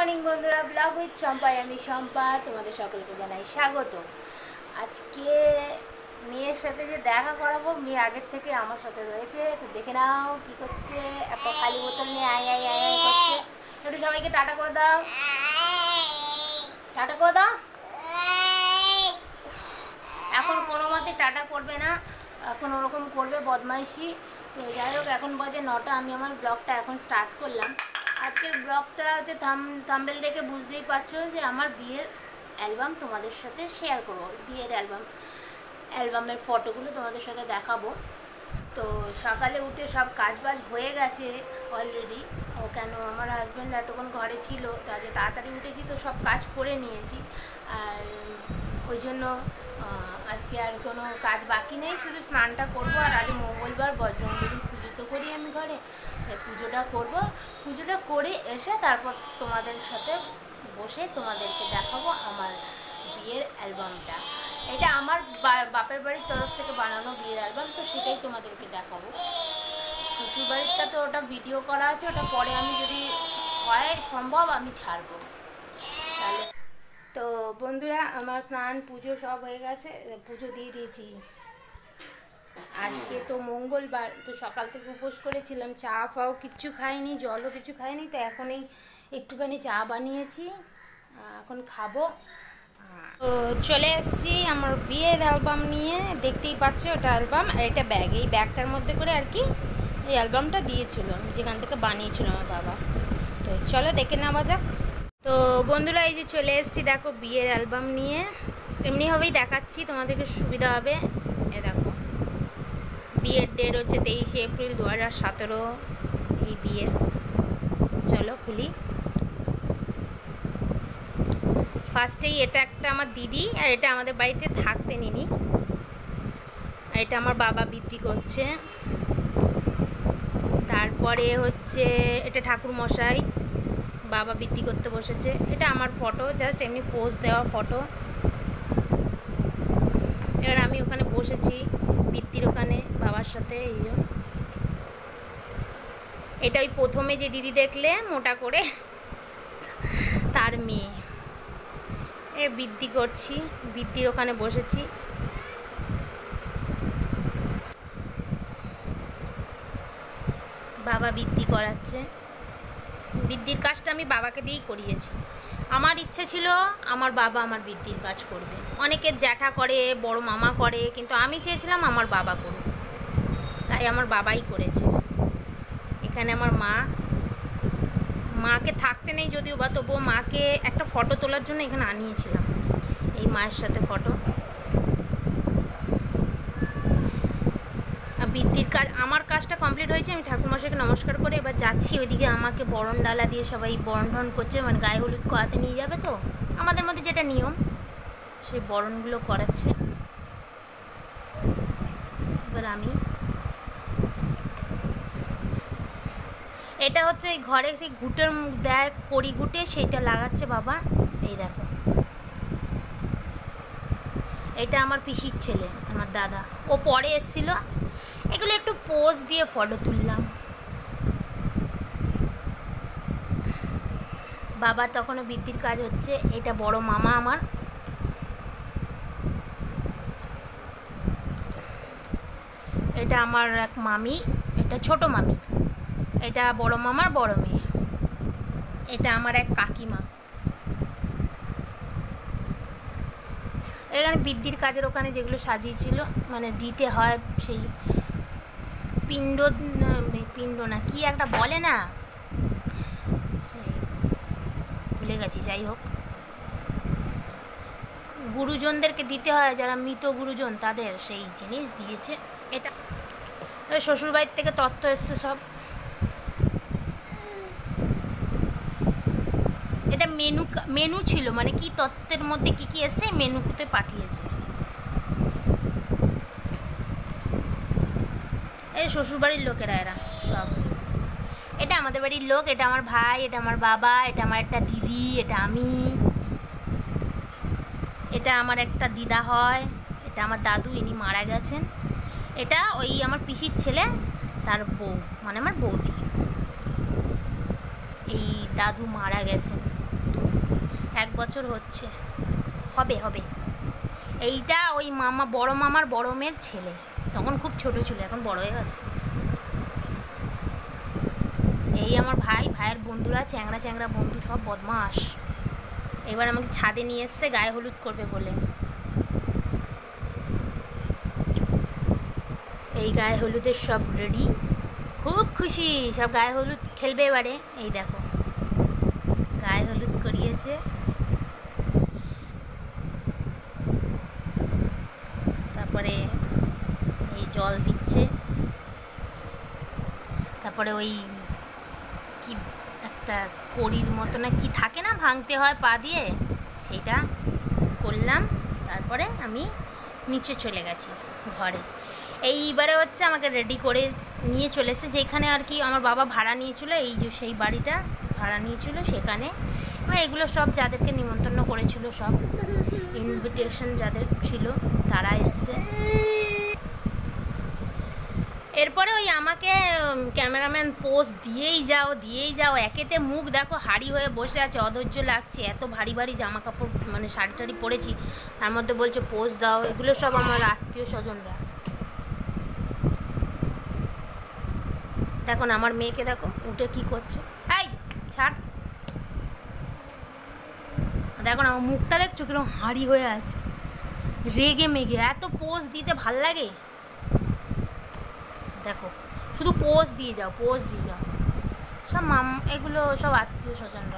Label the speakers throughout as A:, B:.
A: Morning বন্ধুরা, blog with শম্পায় আমি শম্পা তোমাদের সকলকে জানাই স্বাগত। আজকে মেয়ের সাথে যে দেখা করাবো, মেয়ে আগের থেকে আমার সাথে রয়েছে, তো দেখে নাও কি করছে। একটা খালি বোতল নিয়ে আয় আয় আয় আয় করছে। একটু সবাইকে টাটা করে দাও, টাটা করে দাও। এখন কোনো মতে টাটা করবে না, এখন ওরকম করবে বদমাইশি। তো যাই হোক, এখন বাজে 9টা, আমি আমার ব্লগটা এখন স্টার্ট করলাম। আজকের ব্লগটা হচ্ছে থাম্বনেল দেখে বুঝতেই পারছো যে আমার বিয়ের অ্যালবাম তোমাদের সাথে শেয়ার করবো। বিয়ের অ্যালবামের ফটোগুলো তোমাদের সাথে দেখাবো। তো সকালে উঠে সব কাজবাজ হয়ে গেছে অলরেডি। কেন আমার হাজব্যান্ড এতক্ষণ ঘরে ছিল, তো আজকে তাড়াতাড়ি উঠেছি, তো সব কাজ করে নিয়েছি। আর ওই জন্য আজকে আর কোনো কাজ বাকি নেই, শুধু স্নানটা করবো। আর আজ মঙ্গলবার, বজরংবলী পুজো তো করি আমি ঘরে, পুজোটা করব। পুজোটা করে এসে তারপর তোমাদের সাথে বসে তোমাদেরকে দেখাবো আমার বিয়ের অ্যালবামটা। এটা আমার বাপের বাড়ির তরফ থেকে বানানো বিয়ের অ্যালবাম, তো সেটাই তোমাদেরকে দেখাবো। শ্বশুর বাড়িরটা তো ওটা ভিডিও করা আছে, ওটা পরে আমি যদি হয় সম্ভব আমি ছাড়বো তাহলে। তো বন্ধুরা, আমার স্নান পুজো সব হয়ে গেছে, পুজো দিয়ে দিয়েছি। আজকে তো মঙ্গলবার, তো সকাল থেকে উপোস করেছিলাম, চা ফাও কিচ্ছু খাইনি, জলও কিছু খাইনি। তো এখন এই একটুখানি চা বানিয়েছি, এখন খাবো। তো চলে এসেছি আমার বিয়ের অ্যালবাম নিয়ে, দেখতেই পাচ্ছ ওটা অ্যালবাম। আর এটা ব্যাগ, এই ব্যাগটার মধ্যে করে আর কি এই অ্যালবামটা দিয়েছিল, যেখান থেকে বানিয়েছিল আমার বাবা। তো চলো দেখে নেওয়া যাক। তো বন্ধুরা, এই যে চলে এসেছি, দেখো বিয়ের অ্যালবাম নিয়ে। এমনিভাবেই দেখাচ্ছি, তোমাদেরকে সুবিধা হবে। এ দেখো, বিয়ের ডেট হচ্ছে 23 এপ্রিল 2017, এই বিয়ের। চলো খুলি। ফার্স্টেই এটা একটা আমার দিদি, আর এটা আমাদের বাড়িতে থাকতে নিনি, আর এটা আমার বাবা বৃদ্ধি করছে। তারপরে হচ্ছে এটা ঠাকুর মশাই, বাবা বৃদ্ধি করতে বসেছে। এটা আমার ফটো, জাস্ট এমনি পোজ দেওয়া ফটো। এবার আমি ওখানে বসেছি বৃত্তির ওখানে বাবার সাথে। এই যে এটা ওই প্রথমে যে দিদি দেখলে মোটা করে, তার মেয়ে। এ বৃদ্ধি করছি, বৃদ্ধির ওখানে বসেছি। বাবা বৃদ্ধি করাচ্ছে, বৃদ্ধির কাজটা আমি বাবাকে দিয়েই করিয়েছি। আমার ইচ্ছে ছিল আমার বাবা আমার বৃদ্ধির কাজ করবে। অনেকের জ্যাঠা করে, বড় মামা করে, কিন্তু আমি চেয়েছিলাম আমার বাবা করুক, তাই আমার বাবাই করেছে। এখানে আমার মাকে থাকতে নেই যদিও বা, তবুও মাকে একটা ফটো তোলার জন্য এখানে আনিয়েছিলাম, এই মায়ের সাথে ফটো। বৃদ্ধির কাজ, আমার কাজটা কমপ্লিট হয়েছে। আমি ঠাকুরমশাইকে নমস্কার করে এবার যাচ্ছি ওইদিকে। আমাকে বরণ ডালা দিয়ে সবাই বরণ ঠন করছে, মানে গায়ে হলুদ করাতে নিয়ে যাবে, তো আমাদের মধ্যে যেটা নিয়ম সেই বরণগুলো করাচ্ছে। এবার আমি, এটা হচ্ছে এই ঘরে সেই ঘুটের দেয়, কড়ি ঘুটে, সেইটা লাগাচ্ছে বাবা। এই দেখো, এটা আমার পিসির ছেলে, আমার দাদা, ও পরে এসেছিল। এগুলো একটু পোজ দিয়ে ফটো তুললাম। বাবার তখনও বৃদ্ধির কাজ হচ্ছে। এটা বড় মামা আমার, এটা আমার এক মামি, এটা ছোট মামি, এটা বড় মামার বড় মেয়ে, এটা আমার এক কাকিমা। এখানে বৃদ্ধির কাজের ওখানে যেগুলো সাজিয়েছিল, মানে দিতে হয় সেই পিণ্ড না কি একটা বলে না, সেই ভুলে গেছি। যাই হোক, গুরুজনদেরকে দিতে হয়, যারা মৃত গুরুজন তাদের, সেই জিনিস দিয়েছে। এটা শ্বশুরবাড়ির থেকে তত্ত্ব এসছে সব। এটা মেনু ছিল, মানে কি তত্ত্বের মধ্যে কি কি এসছে মেনুতে পাঠিয়েছে। এই শ্বশুরবাড়ির লোকেরা এরা সব। এটা আমাদের বাড়ির লোক, এটা আমার ভাই, এটা আমার বাবা, এটা আমার একটা দিদি, এটা আমি, এটা আমার একটা দিদা হয়, এটা আমার দাদু, ইনি মারা গেছেন। এটা ওই আমার পিসির ছেলে, তার বউ, মানে আমার বৌদি। এই দাদু মারা গেছেন। 1 বছর হচ্ছে, হবে হবে। এইটা ওই মামা, বড় মামার বড় মেয়ের ছেলে, তখন খুব ছোট ছিল, এখন বড় হয়ে গেছে। এই আমার ভাইয়ের বন্ধুরা চ্যাংড়া চ্যাংড়া বন্ধু, সব বদমাস। এবার আমাকে ছাদে নিয়ে এসছে গায়ে হলুদ করবে বলে। এই গায়ে হলুদের সব রেডি, খুব খুশি, সব গায়ে হলুদ খেলবে এবারে। এই দেখো গায়ে হলুদ করিয়েছে। তারপরে এই জল দিচ্ছে, তারপরে ওই কি একটা কড়ির মতো না কি থাকে না, ভাঙতে হয় পা দিয়ে, সেটা করলাম। তারপরে আমি নিচে চলে গেছি ঘরে। এইবারে হচ্ছে আমাকে রেডি করে নিয়ে চলে এসেছে, যেখানে আর কি আমার বাবা ভাড়া নিয়েছিল, এই যে সেই বাড়িটা ভাড়া নিয়েছিল সেখানে। এগুলো সব যাদেরকে নিমন্ত্রণ করেছিল, সব ইনভিটেশন যাদের ছিল তারা এসছে। এরপরে ওই আমাকে ক্যামেরাম্যান পোজ দিয়েই যাও, একেতে মুখ দেখো হাড়ি হয়ে বসে আছে, অধৈর্য লাগছে, এত ভারী ভারী জামা কাপড় মানে শাড়ি টাড়ি পরেছি, তার মধ্যে বলছে পোজ দাও। এগুলো সব আমার আত্মীয় স্বজনরা। দেখুন আমার মেয়েকে দেখো উঠে কি করছে, এই ছাড়। দেখুন আমার মুখটা দেখছো কিরকম হাঁড়ি হয়ে আছে, রেগে মেগে। এত পোজ দিতে ভাল লাগে, দেখো শুধু পোজ দিয়ে যাও। সব এগুলো সব আত্মীয় স্বজনরা।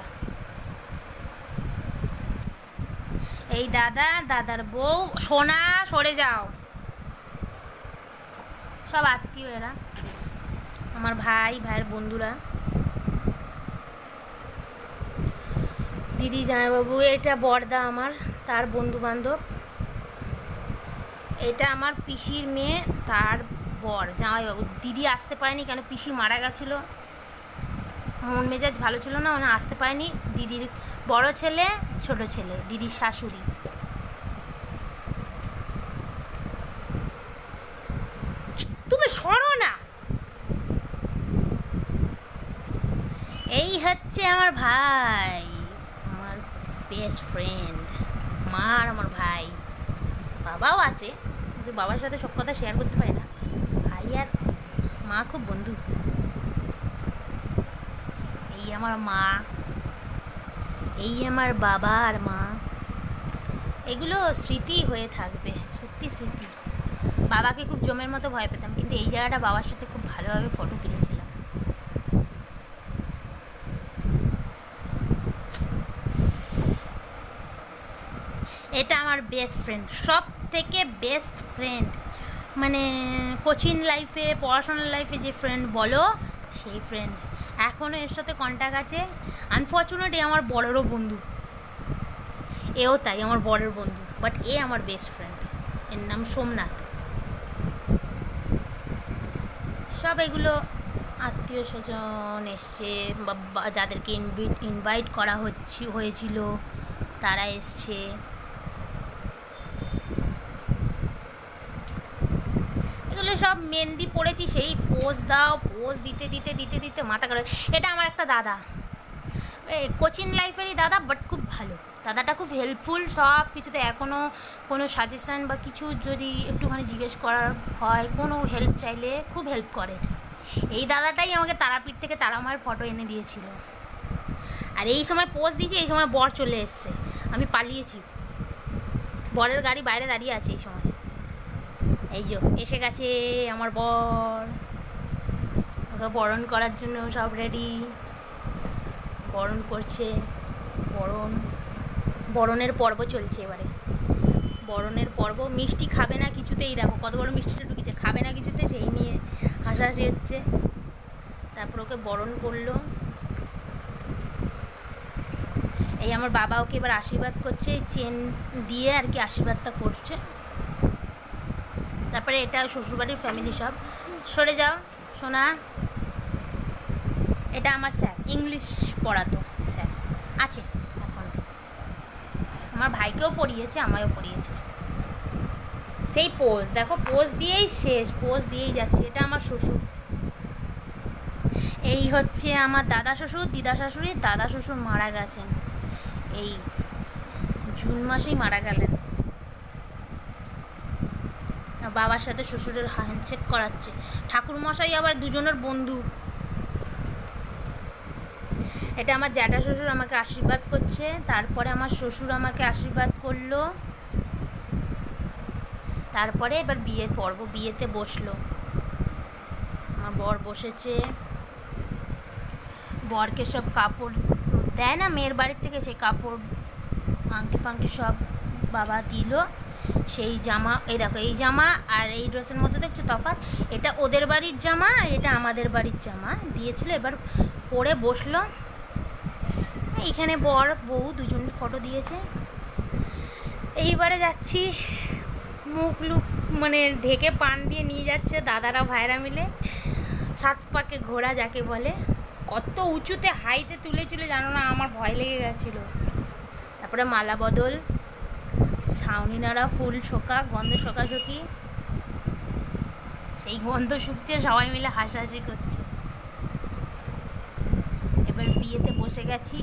A: এই দাদার বউ, সোনা সরে যাও, সব আত্মীয় এরা, আমার ভাইয়ের বন্ধুরা, দিদি জামাইবাবু। এটা বড়দা আমার, তার বন্ধু বান্ধব। এটা আমার পিসির মেয়ে, তার বর জামাইবাবু। দিদি আসতে পারেনি, কেন পিসি মারা গেছিলো, মন মেজাজ ভালো ছিল না, ওনা আসতে পারেনি। দিদির বড় ছেলে, ছোট ছেলে, দিদির শাশুড়ি। তুমি সরো না। এই হচ্ছে আমার ভাই, আমার বেস্ট ফ্রেন্ড, মা আর আমার ভাই। বাবাও আছে, কিন্তু বাবার সাথে সব কথা শেয়ার করতে পারি না। ভাই আর মা খুব বন্ধু। এই আমার মা, এই আমার বাবা আর মা। এগুলো স্মৃতি হয়ে থাকবে, সত্যি স্মৃতি। বাবাকে খুব জমের মতো ভয় পেতাম, কিন্তু এই জায়গাটা বাবার সাথে খুব ভালোভাবে ফটো তুলেছিলাম। এটা আমার বেস্ট ফ্রেন্ড, সব থেকে বেস্ট ফ্রেন্ড, মানে কোচিং লাইফে, পড়াশোনার লাইফে যে ফ্রেন্ড বলো, সেই ফ্রেন্ড এখনও এর সাথে কন্ট্যাক্ট আছে। আনফর্চুনেট এ আমার বড়েরও বন্ধু, এও তাই আমার বড়ের বন্ধু, বাট এ আমার বেস্ট ফ্রেন্ড, এর নাম সোমনাথ। সব এগুলো আত্মীয় স্বজন এসছে, যাদেরকে ইনভাইট করা হয়েছিল তারা এসছে। এগুলো সব মেহেন্দি পড়েছি, সেই পোজ দাও, পোজ দিতে মাথা খারাপ। এটা আমার একটা দাদা, কোচিং লাইফেরই দাদা, বাট খুব ভালো দাদাটা, খুব হেল্পফুল সব কিছুতে। এখনও কোনো সাজেশান বা কিছু যদি একটুখানি জিজ্ঞেস করার হয়, কোনো হেল্প চাইলে খুব হেল্প করে। এই দাদাটাই আমাকে তারাপীঠ থেকে তারামায়ের ফটো এনে দিয়েছিল। আর এই সময় পোজ দিয়েছি, এই সময় বর চলে এসছে, আমি পালিয়েছি, বরের গাড়ি বাইরে দাঁড়িয়ে আছে এই সময়। এই যে এসে গেছে আমার বর, ওকে বরণ করার জন্য সব রেডি, বরণ করছে। বরণের পর্ব চলছে এবারে, বরণের পর্ব। মিষ্টি খাবে না কিছুতেই, দেখো কত বড় মিষ্টিটা ঢুকেছে, খাবে না কিছুতে, সেই নিয়ে হাসাহাসি হচ্ছে। তারপর ওকে বরণ করলো। এই আমার বাবা ওকে এবার আশীর্বাদ করছে, চেন দিয়ে আর কি আশীর্বাদটা করছে। তারপরে এটা শ্বশুরবাড়ির ফ্যামিলি সব। সরে যাও সোনা। এটা আমার স্যার, ইংলিশ পড়াতো স্যার, আছে এখন, আমার ভাইকেও পড়িয়েছে, আমায়ও পড়িয়েছে। সেই পোজ দেখো, পোজ দিয়েই শেষ, পোজ দিয়েই যাচ্ছে। এটা আমার শ্বশুর। এই হচ্ছে আমার দাদা শ্বশুর, দিদা শাশুড়ি। দাদা শ্বশুর মারা গেছেন এই জুন মাসেই মারা গেলেন। বাবার সাথে শ্বশুরের হ্যান্ডশেক করাচ্ছে। ঠাকুরমশাই আবার দুজনের বন্ধু। এটা আমার জ্যাঠা শ্বশুর আমাকে আশীর্বাদ করছে, তারপরে আমার শ্বশুর আমাকে আশীর্বাদ করলো, তারপরে এবার বিয়ের পর্ব, বিয়েতে বসলো। আমার বর বসেছে, বরকে সব কাপড় দেয় না মেয়ের বাড়ির থেকে, সেই কাপড় আংটি ফাংটি সব বাবা দিল। সেই জামা, এই দেখো এই জামা আর এই ড্রেসের মধ্যে দেখছো তফাৎ, এটা ওদের বাড়ির জামা আর এটা আমাদের বাড়ির জামা দিয়েছিল। এবার পরে বসলো। এইখানে বর বউ দুজনের ফটো দিয়েছে। এইবারে যাচ্ছি, মুখ লুক মানে ঢেকে পান দিয়ে নিয়ে যাচ্ছে দাদারা ভাইরা মিলে। 7 পাকে ঘোড়া যাকে বলে, কত উঁচুতে হাইটে তুলেছিল জানো না, আমার ভয় লেগে গেছিলো। তারপরে মালা বদল, ছাউনি নাড়া, ফুল শোকা, গন্ধ শোকাশোকি, সেই গন্ধ শুকছে, সবাই মিলে হাসাহাসি করছে। এবার বিয়েতে বসে গেছি,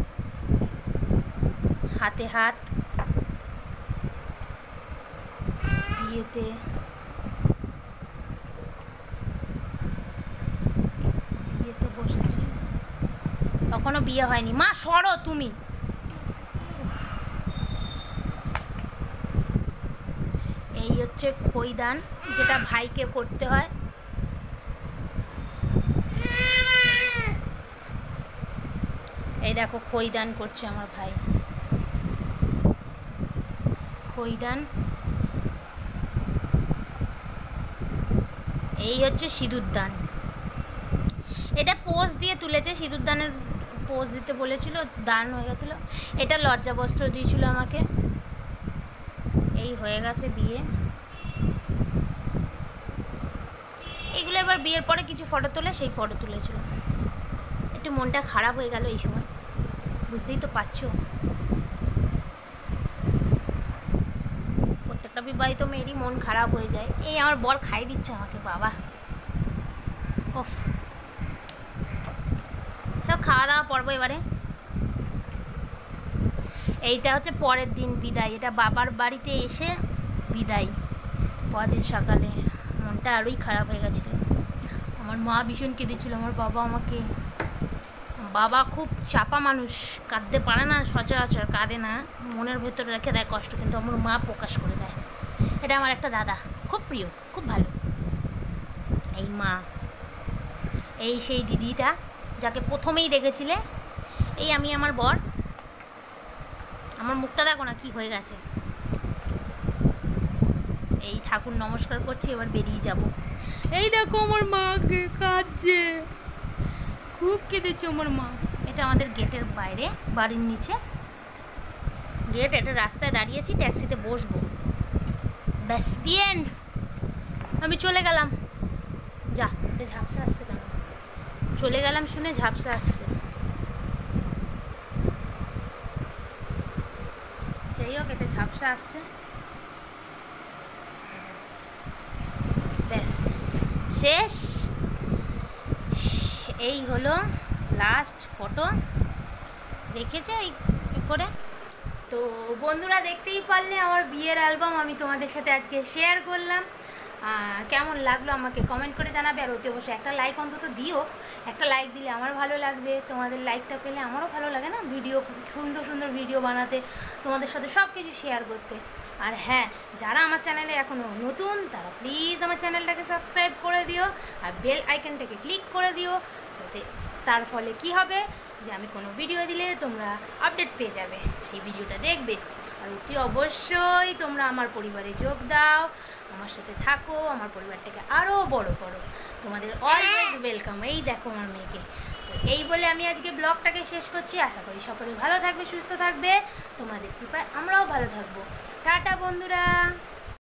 A: হাতে হাত, বিয়েতে বসেছি। তখনও বিয়ে হয়নি। মা সরো তুমি। এই হচ্ছে খৈদান, যেটা ভাইকে করতে হয়। এই দেখো খৈদান করছে আমার ভাই, খৈদান। এই হচ্ছে সিঁদুরদান, এটা পোজ দিয়ে তুলেছে, সিঁদুরদানের পোজ দিতে বলেছিল, দান হয়ে গেছিলো। এটা লজ্জা বস্ত্র দিয়েছিল আমাকে। এই হয়ে গেছে বিয়ে। এইগুলো এবার বিয়ের পরে কিছু ফটো তোলে, সেই ফটো তুলেছিল। একটু মনটা খারাপ হয়ে গেল এই সময়, বুঝতেই তো পারছো। প্রত্যেকটা বিবাহিত মেয়েরই মন খারাপ হয়ে যায়। এই আমার বর খাই দিচ্ছে আমাকে, বাবা ওফ। সব খাওয়া দাওয়া পর্ব এবারে। এইটা হচ্ছে পরের দিন বিদায়, এটা বাবার বাড়িতে এসে বিদায়। পরের দিন সকালে মনটা আরোই খারাপ হয়ে গেছিলো। আমার মা ভীষণ কেঁদেছিল, আমার বাবা আমাকে, বাবা খুব চাপা মানুষ, কাঁদতে পারে না, সচরাচর কাঁদে না, মনের ভেতরে রেখে দেয় কষ্ট, কিন্তু আমার মা প্রকাশ করে দেয়। এটা আমার একটা দাদা, খুব প্রিয়, খুব ভালো। এই মা, এই সেই দিদিটা যাকে প্রথমেই দেখেছিলে, এই আমি আমার বর। আমার মুখটা দেখো না কি হয়ে গেছে। এই ঠাকুর নমস্কার করছি, এবার বেরিয়ে যাব। এই দেখো আমার মাকে কাঁদছে, খুব কেঁদেছে আমার মা। এটা আমাদের গেটের বাইরে, বাড়ির নিচে গেট। এটা রাস্তায় দাঁড়িয়েছি, ট্যাক্সিতে বসবো, ব্যাস দি এন্ড। আমি চলে গেলাম। যা, এটা ঝাপসা আসছে কেন? চলে গেলাম শুনে ঝাপসা আসছে। যাই হোক, এটা ঝাপসা আসছে, ব্যাস শেষ। এই হলো লাস্ট ফটো, রেখেছে এই করে। তো বন্ধুরা, দেখতেই পারলে আমার বিয়ের অ্যালবাম আমি তোমাদের সাথে আজকে শেয়ার করলাম। কেমন লাগলো আমাকে কমেন্ট করে জানাবে। আর অতি অবশ্যই একটা লাইক অন্তত দিও। একটা লাইক দিলে আমার ভালো লাগবে, তোমাদের লাইকটা পেলে আমারও ভালো লাগে না, ভিডিও সুন্দর সুন্দর ভিডিও বানাতে, তোমাদের সাথে সব কিছু শেয়ার করতে। আর হ্যাঁ, যারা আমার চ্যানেলে এখনও নতুন, তারা প্লিজ আমার চ্যানেলটাকে সাবস্ক্রাইব করে দিও আর বেল আইকনটাকে ক্লিক করে দিও। তার ফলে কি হবে, যে আমি কোনো ভিডিও দিলে তোমরা আপডেট পেয়ে যাবে, সেই ভিডিওটা দেখবে। আর অতি অবশ্যই তোমরা আমার পরিবারে যোগ দাও, আমার সাথে থাকো, আমার পরিবারটাকে আরও বড় করো। তোমাদের অলওয়েজ ওয়েলকাম। এই দেখো আমার মেয়েকে। তো এই বলে আমি আজকে ব্লগটাকে শেষ করছি। আশা করি সকলে ভালো থাকবে, সুস্থ থাকবে, তোমাদের কৃপায় আমরাও ভালো থাকবো। টাটা বন্ধুরা।